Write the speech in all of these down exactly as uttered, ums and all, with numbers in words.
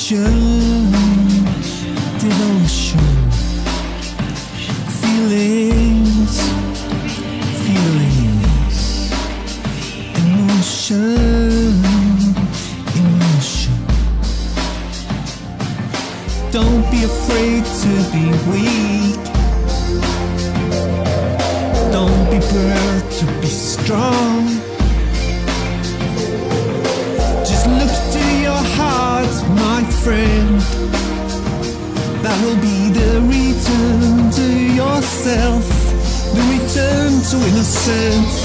Emotion, devotion, feelings, feelings, emotion, emotion. Don't be afraid to be weak. Don't be proud to be strong. Just look to your heart, my friend. That will be the return to yourself, the return to innocence.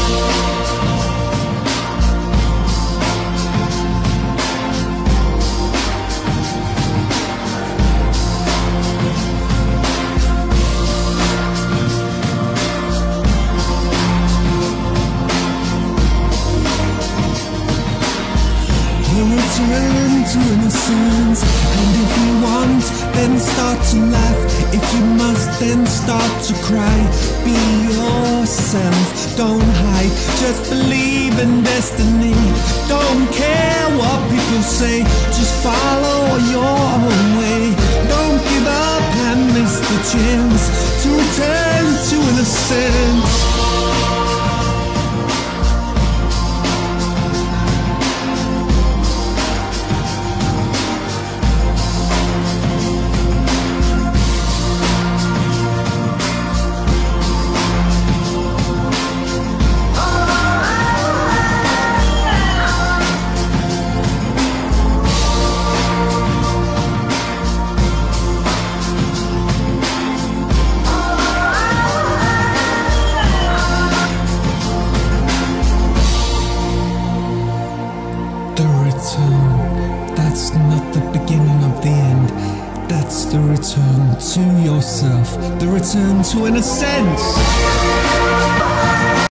Return to innocence. And if you want, then start to laugh. If you must, then start to cry. Be yourself, don't hide. Just believe in destiny. Don't care what people say, just follow your own way. Don't give up and miss the chance to return to innocence. That's not the beginning of the end. That's the return to yourself, the return to innocence.